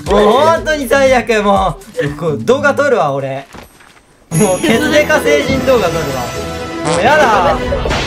もう本当に最悪。もう動画撮るわ俺。もうケツデカ星人動画撮るわ。もうやだ。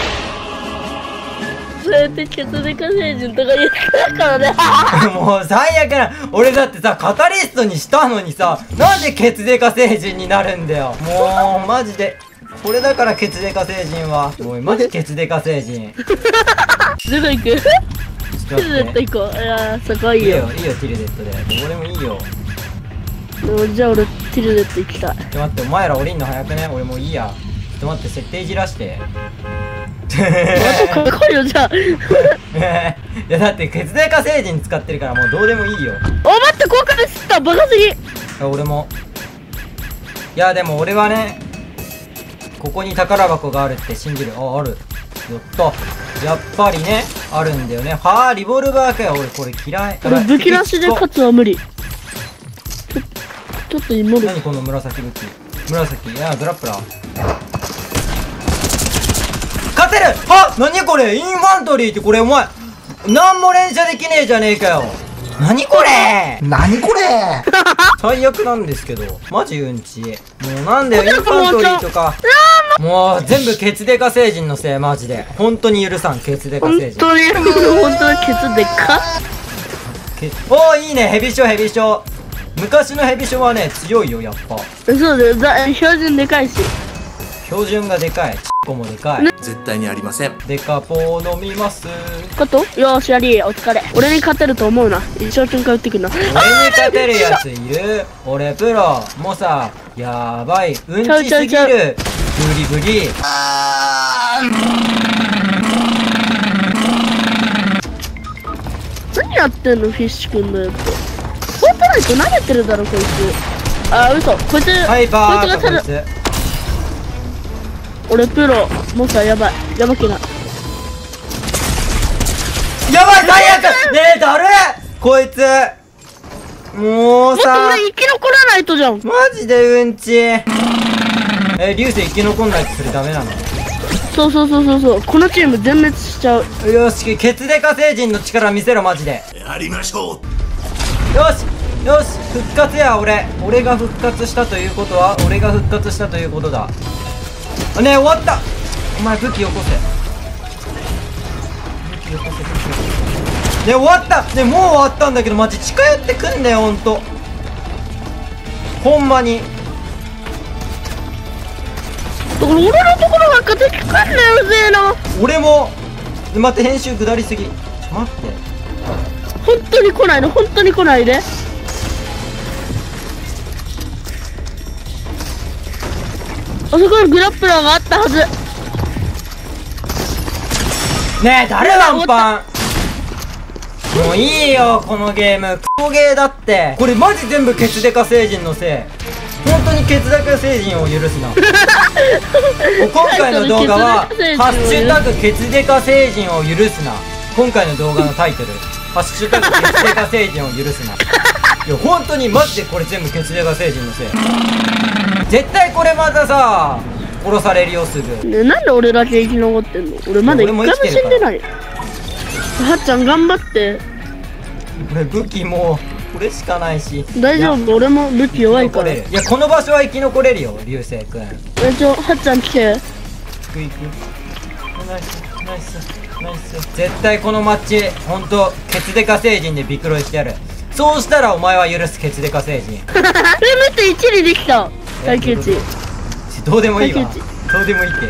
そうやってケツデカ星人とか言ってたからね。 もう最悪な。俺だってさカタリストにしたのにさ、なんでケツデカ星人になるんだよ。もうマジでこれだからケツデカ星人は。もうマジケツデカ星人。 どこ行く？ティルデット行こう。いやそこはいいよ。 いいよティルデットで。どうでもいいよ。 じゃあ俺ティルデット行きたい。 ちょっと待って、お前ら降りんの早くね。俺もういいや。ちょっと待って、設定いじらして。 あとこいよじゃあ。 いやだってケツデカ星人使ってるからもうどうでもいいよ。 お待って効果で吸ったバカすぎ。 俺も。いやでも俺はね、ここに宝箱があるって信じる。ある。やったやっぱりねあるんだよね。はあリボルバーかよ。俺これ嫌い。 俺武器なしで勝つは無理。ちょっと今何この紫武器。紫。いやグラップラー勝てる。あ何これインファントリーって。これお前なんも連射できねえじゃねえかよ。何これ何これ最悪なんですけどマジうんち。もうなんだよインファントリーとか。もう全部ケツデカ星人のせい。マジで本当に許さんケツデカ星人。 本当にケツデカ。 おーいいね。ヘビショヘビショ。昔のヘビショはね強いよやっぱ。 そうだよ標準でかいし。 標準がでかい。チッコもでかい。 絶対にありません。 デカポー飲みます。 ことよーしやりお疲れ。俺に勝てると思うな。一生瞬間打ってくんな。 俺に勝てるやついる。俺プロもうさやばいうんちすぎる。ブリブリ。 何やってんのフィッシュくんのやつ。フォートナイト投げてるだろこいつ。あ嘘こいつ。 はいバーカこいつ。 俺プロもうさやばいやばくない。 やばい最悪。ねえだるこいつ。もうさもっと俺生き残らないとじゃん。 マジでうんち。流星生き残んないとそれダメなの。 そうこのチーム全滅しちゃう。 よしケツデカ星人の力見せろマジで。 やりましょう。よし復活や。俺が復活したということは俺が復活したということだね。終わった。お前武器よこせ。ね終わったね。もう終わったんだけどマジ近寄ってくんだよほんと。ほんまにだから俺のところばっか敵来んなようぜえな。 俺も。待って編集下りすぎ。待って本当に来ないの。本当に来ないで。あそこにグラップラーがあったはず。 ねえ誰ワンパン。もういいよこのゲームクソゲーだって。これマジ全部ケツデカ星人のせい。本当にケツデカ星人を許すな。今回の動画は「ハッシュタグケツデカ星人を許すな」。今回の動画のタイトル「ハッシュタグケツデカ星人を許すな」。いや本当にマジでこれ全部ケツデカ星人のせい。絶対これまたさ殺されるよすぐ。 ね、なんで俺だけ生き残ってんの。俺まだ一回も死んでない。はっちゃん頑張って。 俺武器もうこれしかないし。 大丈夫俺も武器弱いから。 いやこの場所は生き残れるよ流星くん。 はっちゃん来て。 行くナイス。絶対このマッチほんとケツデカ星人でビクロイしてやる。そうしたらお前は許すケツデカ星人。 見て1にできた。耐久値どうでもいいわ。どうでもいいって。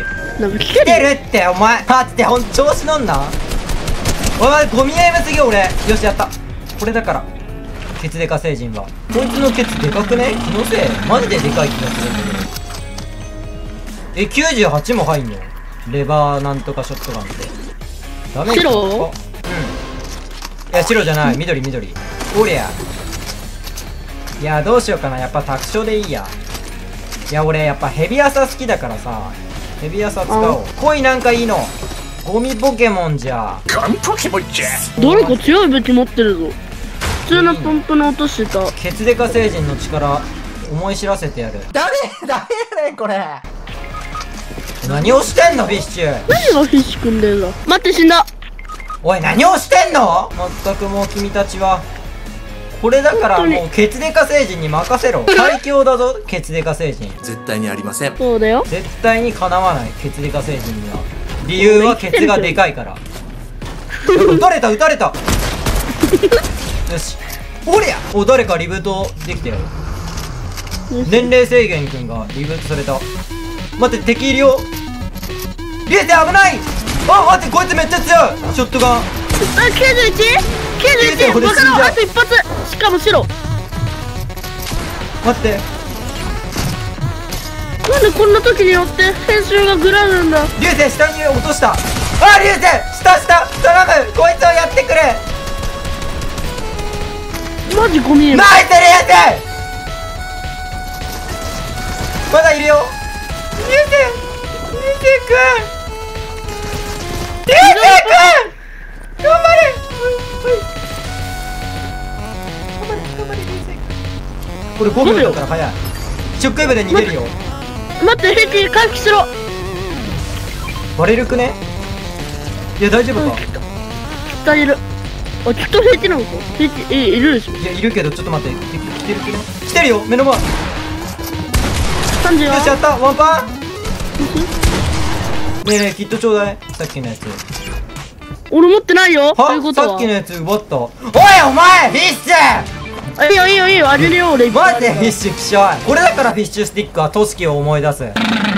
なんか来てるってお前。待ってほんと調子乗んな。お前ゴミエイムすぎ俺。よしやった。これだからケツデカ星人は。こいつのケツでかくね。気のせいマジででかい気がするんだけど。98も入んの。レバーなんとかショットガンってダメ。 白？ うん。いや白じゃない。緑。おりゃ。いやどうしようかな。やっぱ卓上でいいや。いや俺やっぱヘビアサ好きだからさヘビアサ使おう。恋なんかいいの。ゴミポケモンじゃ。 ゴミポケモンじゃ。 誰か強い武器持ってるぞ。普通のポンプの音してた。 ケツデカ星人の力思い知らせてやる。 誰やねんこれ。 何をしてんのフィッシュ。 何がフィッシュくんだよ。待って死んだ。 おい何をしてんの。まったくもう君たちはこれだから本当にもうケツデカ星人に任せろ。最強だぞケツデカ星人。 絶対にありません。 そうだよ。 絶対にかなわないケツデカ星人には。理由はケツがでかいから。撃たれた撃たれた。よしおりゃ。お、誰かリブートできたよ。年齢制限くんがリブートされた。待って敵いるよ。リエテ危ない。あ、待ってこいつめっちゃ強い。ショットガン。 あ、91バカのあと一発。しかも白。 待って。 なんでこんな時によって編集がグラるんだ。 リュウセイ下に落とした。あ、リュウセイ下頼む。こいつをやってくれ。 マジゴミ。 ナイスリュウセイ。まだいるよ。リュウセイくん頑張れ。これ5秒だから早い。ショックウェーブで逃げるよ。 待って、兵器回避しろ。 バレるくね。いや大丈夫か。 きっといる。あ、きっと兵器なのか。兵器いるでしょ。 いやいるけどちょっと待って。来てる来てるよ目の前。よ 30 しやった。ワンパン。ねえねえキットちょうだい。さっきのやつ。 俺持ってないよ。そういうはことは。 さっきのやつ奪った。おいお前フィッシュ。 あ、いいよいいよいいよ、あげるよ俺。 マジでフィッシュきしょい。これだからフィッシュスティックはトシキを思い出す。 はっ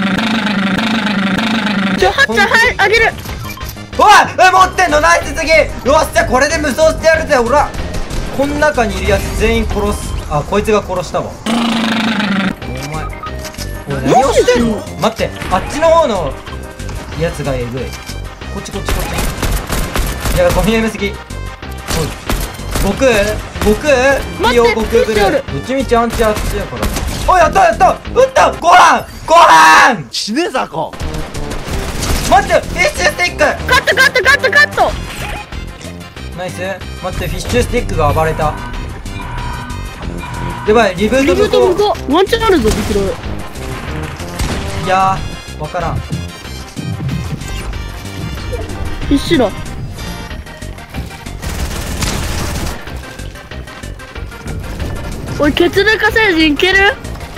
ちゃん、はい、あげる。 おい持ってんのナイス次。よっしゃこれで無双してやるぜ。ほらこの中にいるやつ全員殺す。あ、こいつが殺したわ。お前おい何をしてんの。待って、あっちの方のやつがえぐい。こっちいやコミュニすぎ。おい悟空いいよ悟空ブルー。うちみちアンチあっちやから。おいやった撃ったご飯死ねざこ。 待ってフィッシュスティック。 カット。 ナイス。待ってフィッシュスティックが暴れた。やばいリブート向こうワンチャンあるぞビクロイ。 いやーわからん。 必死だ。おいケツデカ星人いける。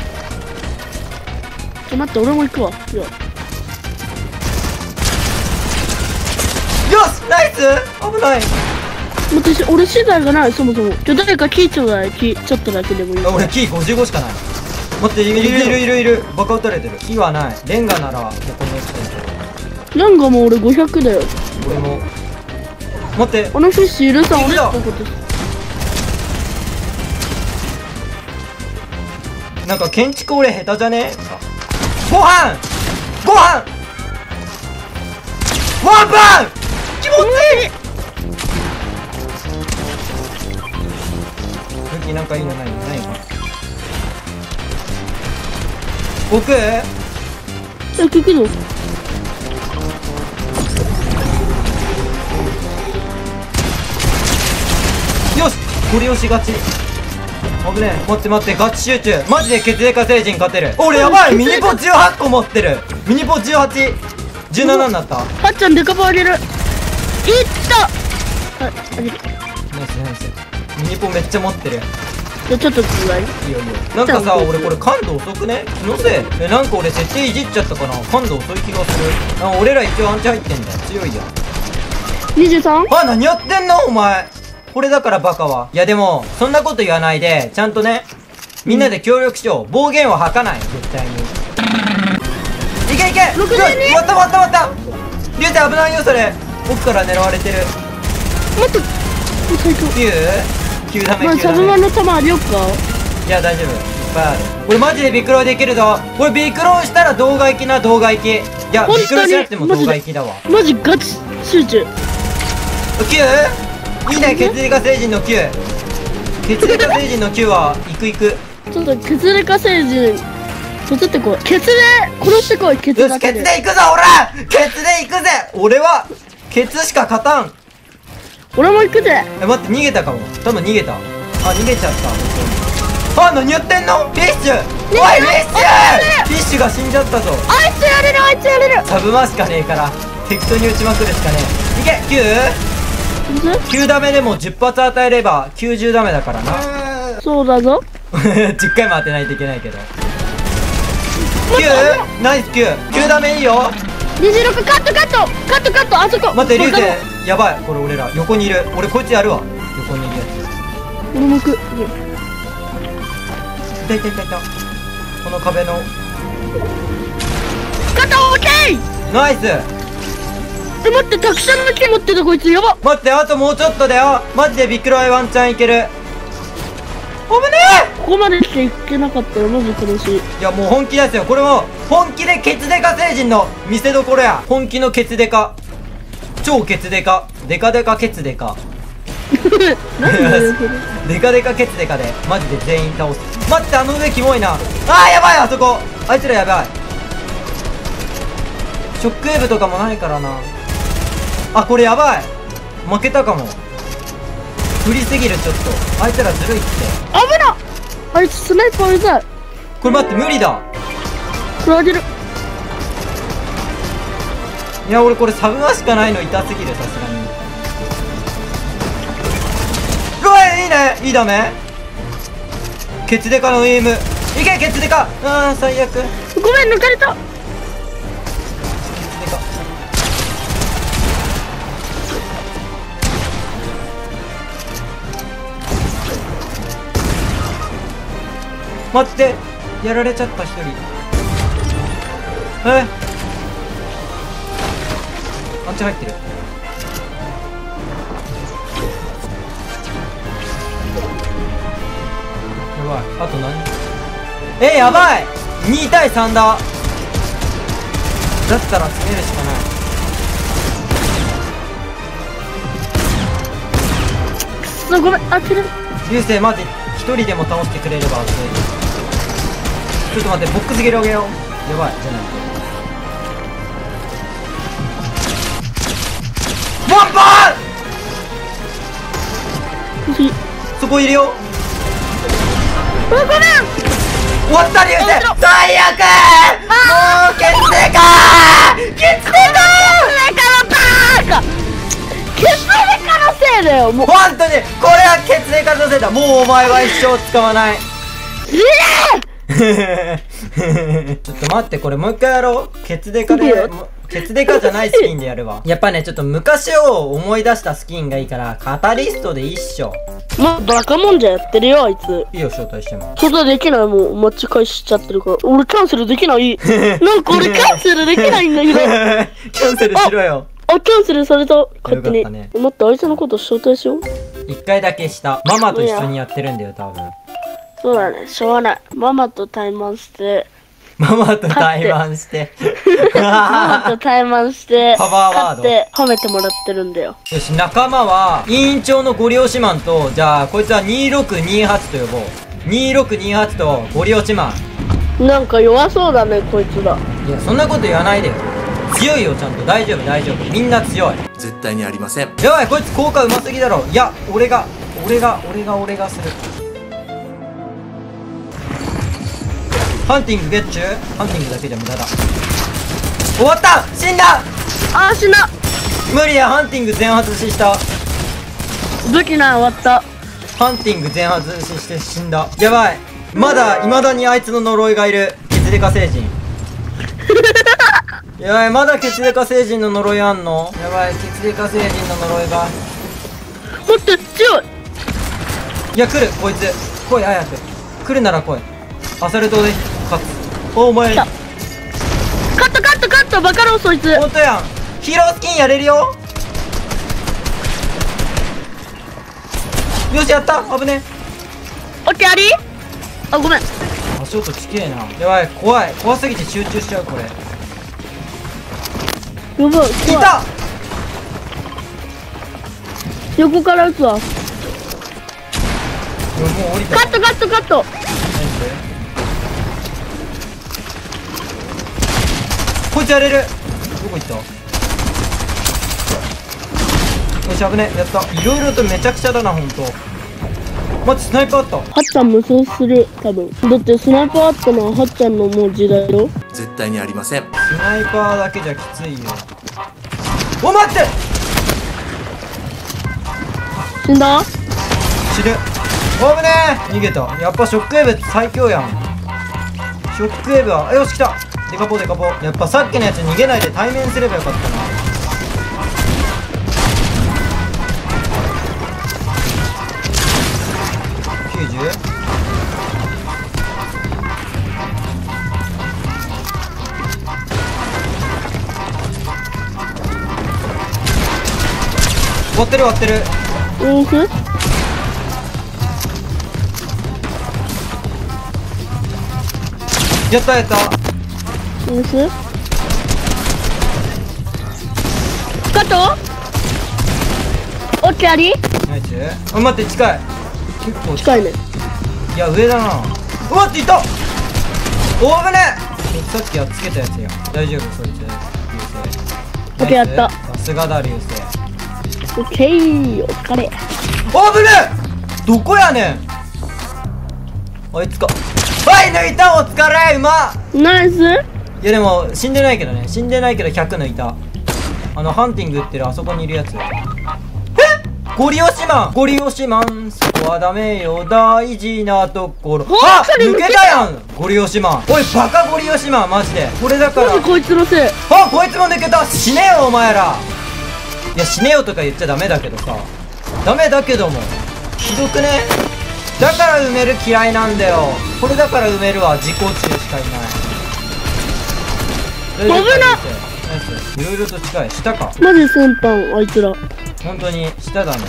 待って俺も行くわ。いやよしナイス。危ない。 待って俺資材がない。そもそも誰かキーちょうだい。キーちょっとだけでもいい。 俺キー55しかない。待っているバカ撃たれてる。キーはない。レンガならここに落ちてる。 ランガも俺500だよ。 俺も待って。 あのフィッシュいるさ。俺のことなんか建築俺下手じゃね。ご飯ワンパン気持ちいい。武器なんかいいのないか。僕聞くの。 よしゴリ押し勝ち。危ねえ。待ってガチ集中。マジで血デカ星人勝てる。俺やばいミニポ18個持ってる。ミニポ18、17になった。 はっちゃんデカポあげる。いったあげる。 ナイスミニポめっちゃ持ってる。 じゃちょっとつらい。 いいよなんかさ俺これ感度遅くね。気のせい。なんか俺設定いじっちゃったかな。感度遅い気がする。俺ら一応アンチ入ってんだよ。強いやん。 23？ あ、何やってんのお前。これだからバカは。いやでもそんなこと言わないでちゃんとねみんなで協力しよう。暴言は吐かない絶対に。いけ 62？ 終わったリュウセイ危ないよそれ。奥から狙われてる。 待って最強。 9ダメまあサブマンの弾ありよっか。 いや大丈夫いっぱいある。俺マジでビクロイできるぞ。これビクロイしたら動画行きな動画行き。いやビクロイしなくても動画行きだわ。 マジガチ集中。 9？ いいね血デカ星人の9。血デカ星人の9は行くちょっとケツデカ星人取ってこい。ケツで殺してこい。ケツよしケツで行くぞほら。ケツで行くぜ。俺はケツしか勝たん。 俺も行くぜ。 待って逃げたかも。多分逃げた。あ逃げちゃった。あ何やってんのフィッシュ。おいフィッシュフィッシュが死んじゃったぞ。 あいつやれる。 サブマしかねえから適当に撃ちまくるしかねえ。いけ 9？ 9ダメでも10発与えれば90ダメだからな。 そうだぞ。 10回も当てないといけないけど。9ナイス9ダメいいよ。 26カットカットカットカット、あそこ待って、流星やばい。これ俺ら横にいる。俺こいつやるわ。横にいるや俺もく。 つ。いた。この壁のカットオッケー。 ナイス。 待って、たくさんの木持ってたこいつやば。 待って、あともうちょっとだよ。マジでビックロイワンチャンいける。危ねここまで来ていけなかったらマジ悲しい。 いやもう本気ですよ。これも本気でケツデカ星人の見せ所や。本気のケツデカ、超ケツデカ、デカデカケツデカ何だよそれ。 デカデカケツデカでマジで全員倒す。待って、あの上キモいな。あーやばい、あそこあいつらやばい。ショックウェーブとかもないからな。あ、これやばい、負けたかも。振りすぎる。ちょっとあいつらずるいって。 危な。あいつスナイパーうざい。 これ待って、無理だ。 これあげる。 いや俺これサブマしかないの痛すぎる、さすがに。ごめん、いいね、いいダメ。ケツデカのエイムいけ。ケツデカ、あー最悪。ケツごめん、抜かれた。 デカ待って、やられちゃった一人。あっち入ってる。やばい、あと何。やばい、2対3だ。だったら攻めるしかない。 くそ、ごめん、あっちれ。 流星マジ一人でも倒してくれれば熱い。ちょっと待って、ボックスゲロゲロ。やばいじゃない。ボンボンそこいるよ。 ごめん。 終わった、流星最悪。もうケツデカケツデカケツデカのせいだよ、もう。 本当にこれはケツデカのせいだ。もうお前は一生使わない。ちょっと待って、これもう一回やろう。ケツデカで、ケツデカじゃないスキンでやるわ。やっぱね、ちょっと昔を思い出したスキンがいいから、カタリストでいいっしょ。 まあ、バカもんじゃやってるよ、あいつ。 いいよ、招待しても。 招待できない、もう、マッチ返しちゃってるから。俺キャンセルできない。なんか俺キャンセルできないんだけど。 キャンセルしろよ。 あ、キャンセルされた。勝手に。 よかったね。 待って、あいつのこと招待しよう。 一回だけした。ママと一緒にやってるんだよ、多分。 そうだね、しょうがない。ママと対マンして。 ママと対マンして。 ママと対マンして。 パワーワード。 勝って褒めてもらってるんだよ。 よし、仲間は、委員長のゴリ押しマンと、じゃあ、こいつは2628と呼ぼう。2628とゴリ押しマン。 なんか弱そうだね、こいつら。 いや、そんなこと言わないでよ。強いよ、ちゃんと。大丈夫、大丈夫。みんな強い。 絶対にありません。 やばい、こいつ効果うますぎだろ。いや、俺がする。ハンティングゲッチュ。ハンティングだけじゃ無駄だ。終わった。死んだ。 あー、死んだ。 無理や、ハンティング全外しした。 武器ない、終わった。 ハンティング全外しして死んだ。やばい。未だにあいつの呪いがいる。ケツデカ星人。やばい、まだケツデカ星人の呪いあんの。やばい、ケツデカ星人の呪いが。 待って、強い。 いや、来る、こいつ。来い、早く。来るなら来い。アサルトで勝つ。お前。 来た。カット、バカローそいつ。 ほんとやん。ヒーロースキンやれるよ。よし、やった。危ね。 オッケー、あり。あ、ごめん。 足音ちけえな。やばい、怖すぎて集中しちゃう、これ。 やばい、 い怖い。 た。 横から撃つわ。 もう降りた。 カット。 こいつやれる。どこ行った。よし、危ね。やった。いろいろとめちゃくちゃだな、ほんと。待って、スナイパーあった。 はっちゃん無双する、多分。だってスナイパーあったのははっちゃんのもう時代よ。 絶対にありません。 スナイパーだけじゃきついよ。お、待って。 死んだ。 死ぬ。 危ねえ。逃げた。やっぱショックウェーブ最強やん。ショックウェーブはよし来た。デカポデカポ。やっぱさっきのやつ逃げないで対面すればよかったな。90。割ってる割ってる。やったやった。 カットオッケーありナイス。あ、待って近い。結構近いね。 いや上だな。うわっていった。お危ねえ。さっきやっつけたやつや。大丈夫そいつ。流星。 オッケーやった。 さすがだ流星。 オッケーお疲れ。 危ねえ。どこやねん。あいつか。はい抜いた。お疲れ。うまっ。 ナイス。 いやでも死んでないけどね。死んでないけど100抜いた。ハンティング売ってるあそこにいるやつ。ゴリ押しマンゴリ押しマンそこはダメよ大事なところ。あ抜けたやんゴリ押しマン。おいバカゴリ押しマンマジで。これだからマジこいつのせい。 あこいつも抜けた。死ねよお前ら。いや死ねよとか言っちゃダメだけどさ。ダメだけどもひどくね。だから埋める嫌いなんだよ。これだから埋めるは自己中しかいない。 危なっ。 いろいろと近い。下かマジ先輩あいつら。 本当に下だね。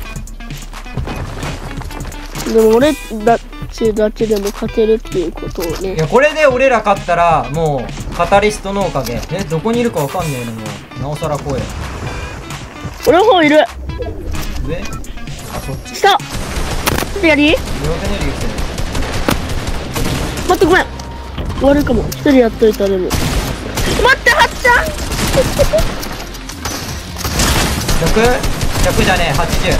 でも俺だちだけでも勝てるっていうことをね。 いやこれで俺ら勝ったらもうカタリストのおかげ。どこにいるかわかんねえのもなおさら怖え。 俺の方いる。 上あそっち。 下やり両手ね流星。 待ってごめん悪いかも。一人やっといたでも。待ってはっちゃん 100じゃねえ80。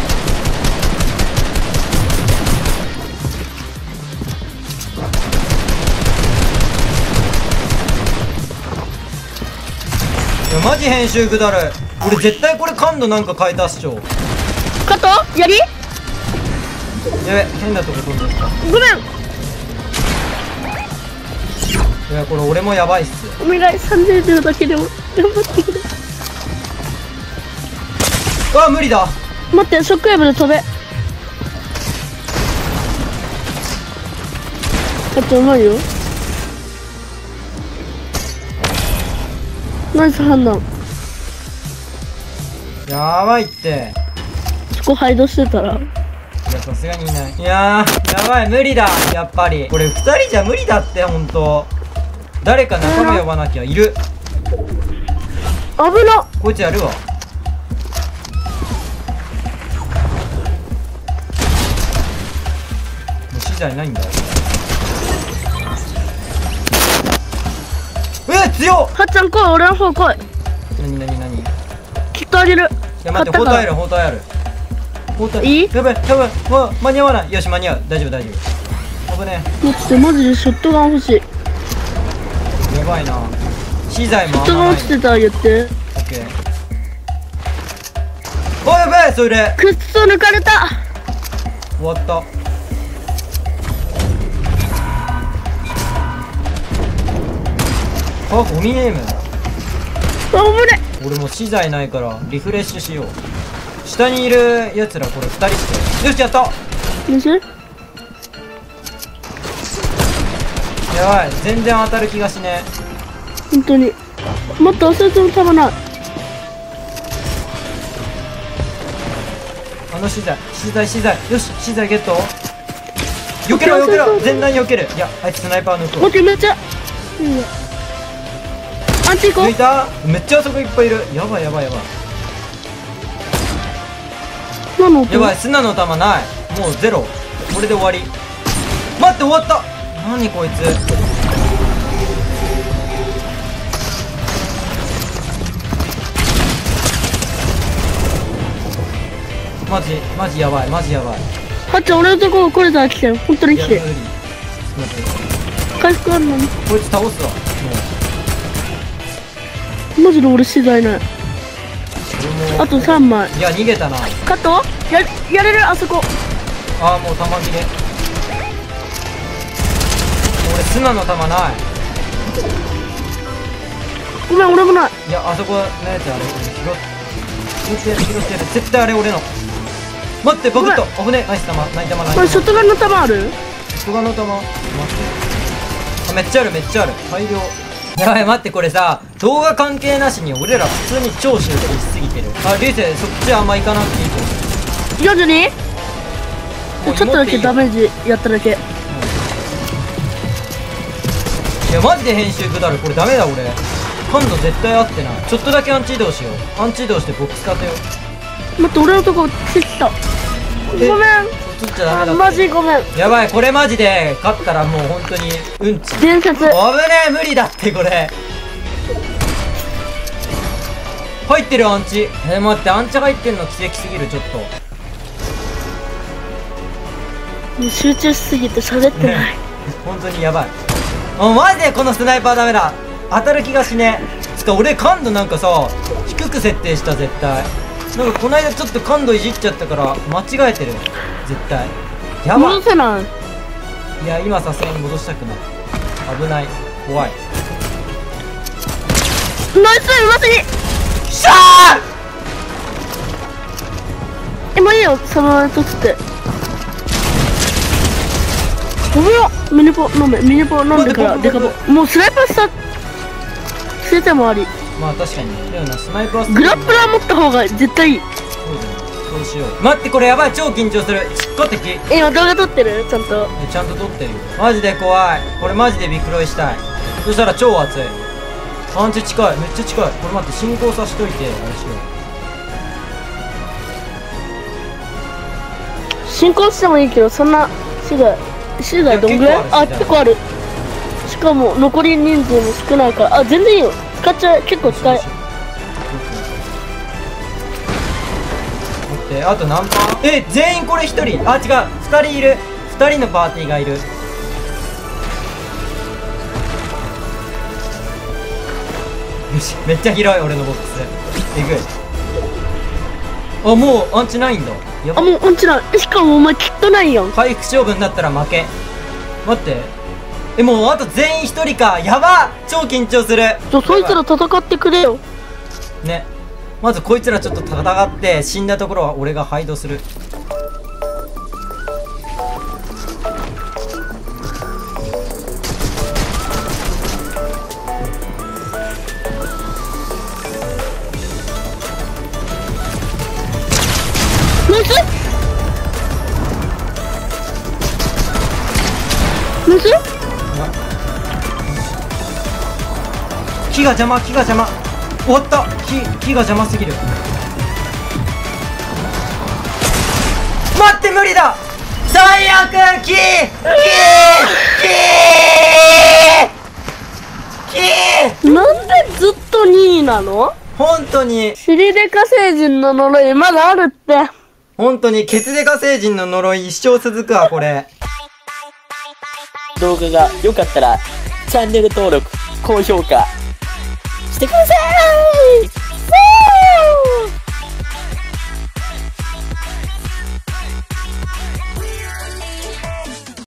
いやマジ編集くだる。俺絶対これ感度なんか変えたっしょ。 カットやりやべ変なとこ飛んでった。 ごめん。 いやこれ俺もやばいっす。 お願い30秒だけでも頑張ってくれ。 あ無理だ。 待ってショックウェーブで飛べ。あとうまいよ。ナイス判断。 やばいって。 そこハイドしてたら。 いやさすがにいない。いやーやばい無理だ。やっぱりこれ2人じゃ無理だってほんと。誰か仲間呼ばなきゃ。いる。 危な。 こいつやるわ。もう資材ないんだよ。強っ。 はっちゃん来い俺の方来い。 何きっとあげる。 いや待って包帯ある包帯ある。包帯いい。 やばいやばい。間に合わない。よし間に合う。大丈夫大丈夫。危ね待ってマジでショットガン欲しい。 え。やばいな。資材もショットガン落ちてたら言って。 オッケー。おやべえそれ。 くっそ抜かれた。 終わった。あゴミネーム。 危ね。 俺も資材ないからリフレッシュしよう。下にいるやつらこれ2人して。よしやった。 よしやばい全然当たる気がしね本当に。もっと忘れてもたまない。 資材よし資材ゲット。避けろ避けろ。全段に避ける。いやあいつスナイパー抜くわ。 オッケーめっちゃアンティコ抜いた。めっちゃあそこいっぱいいる。やばい何の音。 やばい砂の弾ない。もうゼロ。これで終わり。待って終わった。何こいつ。マジやばいマジやばい。 はっちゃん俺のとこ来れたら来てよ。本当に来て。 いや無理。ちょっと待って。 回復あるのに。 こいつ倒すわ。もうマジで俺資材ない。 俺もあと3枚。 いや逃げたな。 カットやれるあそこ。 ああもう弾切れ。俺砂の弾ない。 ごめん、俺もない。 いやあそこのやつあれ拾ってる絶対あれ俺の。待ってバグッと危ねえ。ナイス弾ない弾ないこれショットガンの弾ある？ ショットガンの弾待って。あめっちゃあるめっちゃある大量。やばい待ってこれさ動画関係なしに俺ら普通に超集中しすぎてる。あ流星そっちあんま行かなくていいと思う。 42？ ちょっとだけダメージやっただけ。 いやマジで編集下るこれダメだ俺。感度絶対合ってない。ちょっとだけアンチ移動しよう。アンチ移動してボックス立てよう。 待って、俺のとこ来た。ごめん。 そっちゃダメだって。 マジごめん。 やばいこれマジで勝ったらもう本当にうんち。 伝説。 危ねえ無理だってこれ。入ってるアンチ。待ってアンチ入ってんの奇跡すぎるちょっと。 もう集中しすぎて喋ってない。 本当にやばい。もうマジでこのスナイパーダメだ。当たる気がしねえ。つか俺感度なんかさ低く設定した絶対。なんかこの間ちょっと感度いじっちゃったから間違えてる絶対。やばい。 戻せない。 いや今さすがに戻したくない。危ない怖い。 ナイス上手に。 しゃー。 もういいよ、そのまま取って。ごめんよ。ミニポ飲め。ミニポ飲んでからデカポ。もうスナイパーした捨ててもあり。 まあ確かにでもなスナイパーグラップラー持った方が絶対いい。 そうしよう。待ってこれやばい超緊張する。ちっこ敵。 今動画撮ってる？ちゃんと。 ちゃんと撮ってるよ。マジで怖い。これマジでビクロイしたい。そしたら超熱い。アンチ近いめっちゃ近い。これ待って進行さしといてあれしよう。進行してもいいけどそんな市街どんぐらい？あ、結構ある。しかも残り人数も少ないから。あ、全然いいよ。使っちゃう。結構使え。 待ってあと何パー？全員これ1人。あ違う2人いる。2人のパーティーがいる。よしめっちゃ広い俺のボックス。えぐい。あもうアンチないんだ。やばあ、もう音痴ない。しかもお前きっとないやん。 回復勝負になったら負け。待ってもうあと全員1人か。やば超緊張する。 そいつら戦ってくれよ。 ねまずこいつらちょっと戦って死んだところは俺がハイドする。 ナイスナイス。 木が邪魔終わった。木が邪魔すぎる。待って無理だ最悪。木なんでずっと2位なの？ 本当にシリデカ星人の呪いまだあるって。 本当にケツデカ星人の呪い一生続くわこれ。 動画が良かったらチャンネル登録高評価してください。